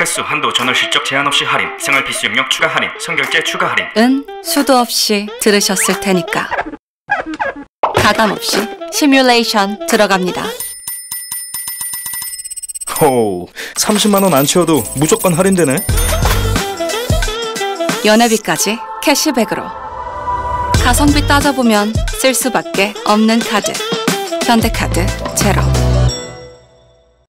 횟수, 한도, 전월 실적 제한 없이 할인, 생활 필수용역 추가 할인, 선결제 추가 할인. 은 수도 없이 들으셨을 테니까 가감 없이 시뮬레이션 들어갑니다. 호, 30만원 안 채워도 무조건 할인되네. 연회비까지 캐시백으로. 가성비 따져보면 쓸 수밖에 없는 카드. 현대카드 제로.